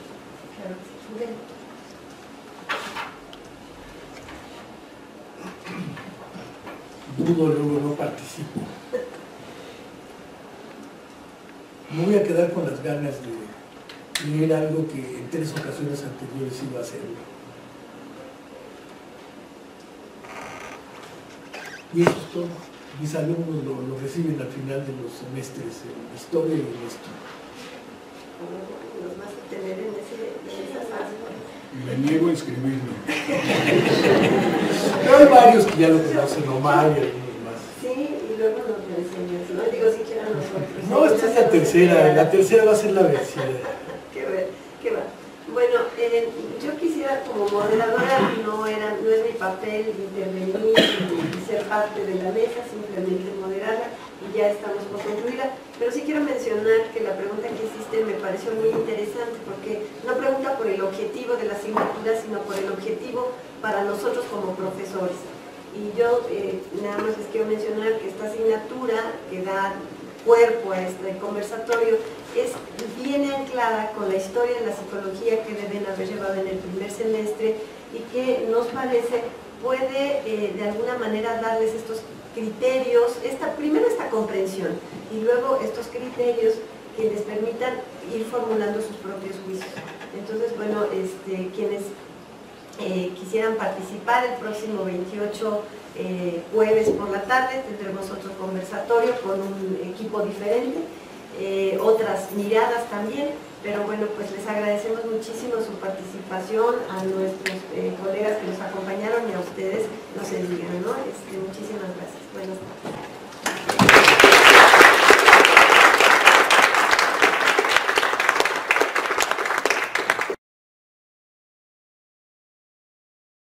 Dudo, luego no participo. Me voy a quedar con las ganas de leer algo que en 3 ocasiones anteriores iba a hacer. Y eso es todo. Mis alumnos lo reciben al final de los semestres en historia y en esto. Nos vas a tener en esa fase. Me niego a inscribirme. Pero hay varios que ya lo conocen, Omar y algunos más. Sí, y luego nos lo enseñas, ¿no? Digo, si quieran nosotros. No, esta es la tercera va a ser la vencida. Qué va. Bueno, yo quisiera como moderadora, no es mi papel intervenir y ser parte de la mesa, simplemente moderarla, y ya estamos por concluida, pero sí quiero mencionar que la pregunta que hiciste me pareció muy interesante, porque no pregunta por el objetivo de la asignatura, sino por el objetivo para nosotros como profesores. Y yo nada más les quiero mencionar que esta asignatura que da cuerpo a este conversatorio viene anclada con la historia de la psicología que deben haber llevado en el primer semestre, y que nos parece puede de alguna manera darles estos criterios, primero esta comprensión y luego estos criterios que les permitan ir formulando sus propios juicios. Entonces, bueno, quienes quisieran participar el próximo 28 jueves por la tarde, tendremos otro conversatorio con un equipo diferente, otras miradas también, pero bueno, pues les agradecemos muchísimo su participación, a nuestros colegas que nos acompañaron y a ustedes, no se digan, ¿no? Muchísimas gracias. Buenas tardes.